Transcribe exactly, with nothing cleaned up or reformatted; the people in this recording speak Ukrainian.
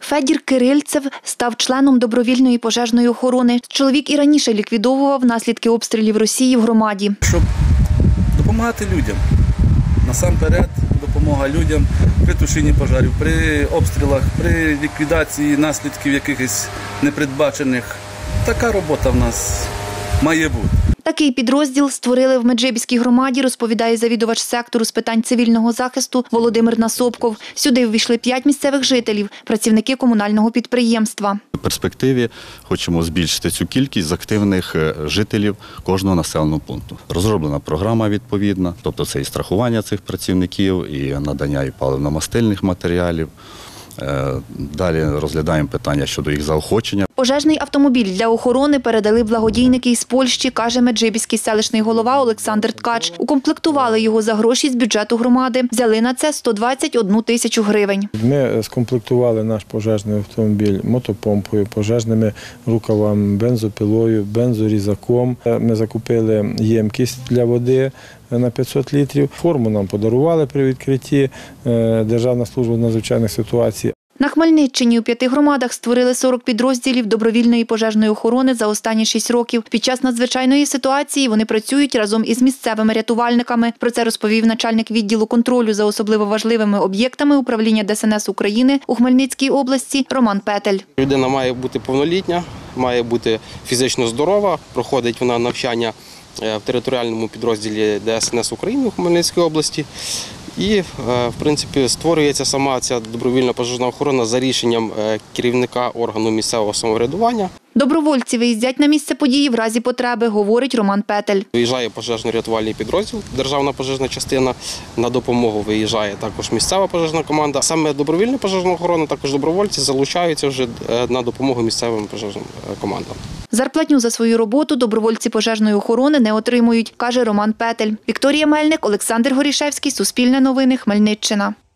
Федір Кирильцев став членом добровільної пожежної охорони. Чоловік і раніше ліквідовував наслідки обстрілів Росії в громаді. Щоб допомагати людям. Насамперед допомога людям при тушінні пожарів, при обстрілах, при ліквідації наслідків якихось непередбачених. Така робота в нас має бути. Такий підрозділ створили в Меджибіській громаді, розповідає завідувач сектору з питань цивільного захисту Володимир Насопков. Сюди увійшли п'ять місцевих жителів, працівники комунального підприємства. В перспективі хочемо збільшити цю кількість з активних жителів кожного населеного пункту. Розроблена програма відповідна, тобто це і страхування цих працівників, і надання і паливно-мастильних матеріалів. Далі розглядаємо питання щодо їх заохочення. Пожежний автомобіль для охорони передали благодійники із Польщі, каже Меджибіський селищний голова Олександр Ткач. Укомплектували його за гроші з бюджету громади. Взяли на це сто двадцять одну тисячу гривень. Ми скомплектували наш пожежний автомобіль мотопомпою, пожежними рукавами, бензопилою, бензорізаком. Ми закупили ємкість для води на п'ятсот літрів. Форму нам подарували при відкритті Державна служба з надзвичайних ситуацій. На Хмельниччині у п'яти громадах створили сорок підрозділів добровільної пожежної охорони за останні шість років. Під час надзвичайної ситуації вони працюють разом із місцевими рятувальниками. Про це розповів начальник відділу контролю за особливо важливими об'єктами управління Де Ес Ен Ес України у Хмельницькій області Роман Петель. Людина має бути повнолітня, має бути фізично здорова, проходить вона навчання в територіальному підрозділі Де Ес Ен Ес України у Хмельницькій області. І, в принципі, створюється сама ця добровільна пожежна охорона за рішенням керівника органу місцевого самоврядування. Добровольці виїздять на місце події в разі потреби, говорить Роман Петель. Виїжджає пожежно-рятувальний підрозділ, державна пожежна частина, на допомогу виїжджає також місцева пожежна команда. Саме добровільна пожежна охорона, також добровольці залучаються вже на допомогу місцевим пожежним командам. Зарплатню за свою роботу добровольці пожежної охорони не отримують, каже Роман Петель. Вікторія Мельник, Олександр Горішевський, Суспільне новини, Хмельниччина.